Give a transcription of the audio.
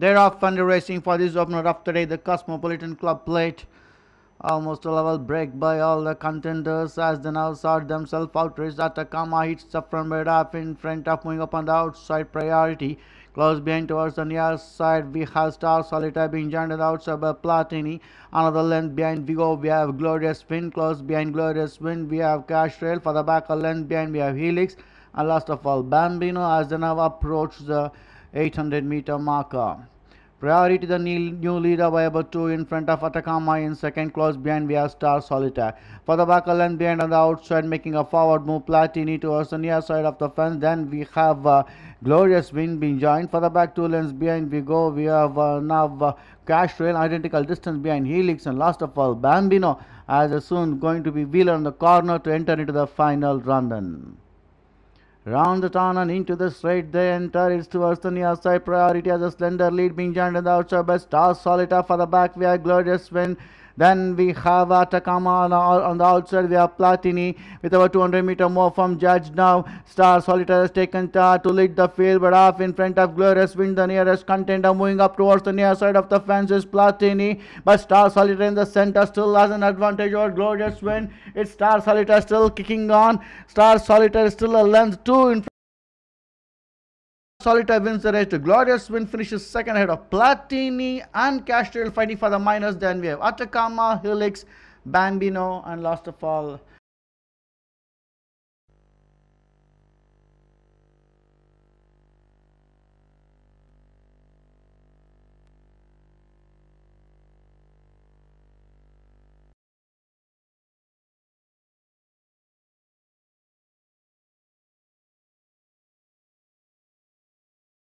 They're off and racing for this opener of today, the Cosmopolitan Club Plate. Almost a level break by all the contenders as they now sort themselves out. Race Atacama hits the front mid up in front of, moving up on the outside priority. Close behind towards the near side, we have Star Solitaire being joined on the outside by Platini. Another length behind Vigo, we have Glorious Win. Close behind Glorious Win, we have Cash Trail. For the back, a length behind, we have Helix. And last of all, Bambino as they now approach the 800-meter marker. Priority the new leader by about 2 in front of Atacama. In second, close behind we have Star Solitaire. For the back, a length behind on the outside, making a forward move, Platini towards the near side of the fence. Then we have Glorious Wind being joined. For the back, 2 lengths behind we go. We have now Cash Trail, identical distance behind Helix. And last of all, Bambino as soon going to be wheeler on the corner to enter into the final run. Round the turn and into the straight they enter. It's towards the near side. Priority as a slender lead being joined on the outside by Star Solitaire. For the back we have Glorious Wind. Then we have Atacama on the outside. We have Platini with about 200 meter more from Judge now. Star Solitaire has taken to lead the field, but half in front of Glorious Wind, the nearest contender. Moving up towards the near side of the fence is Platini, but Star Solitaire in the center still has an advantage over Glorious Wind. It's Star Solitaire still kicking on. Star Solitaire is still a length 2 in front. Solitaire wins the race. The Glorious Win finishes second ahead of Platini and Castrel fighting for the minors. Then we have Atacama, Helix, Bambino, and last of all